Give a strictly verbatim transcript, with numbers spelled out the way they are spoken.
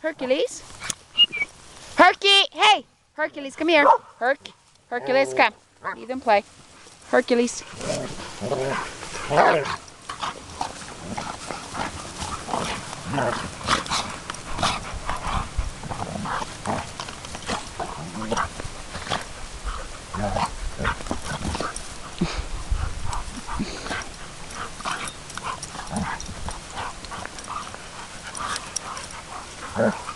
Hercules. Herky, hey, Hercules, come here. Herc, Hercules, come. Leave them play. Hercules. Huh?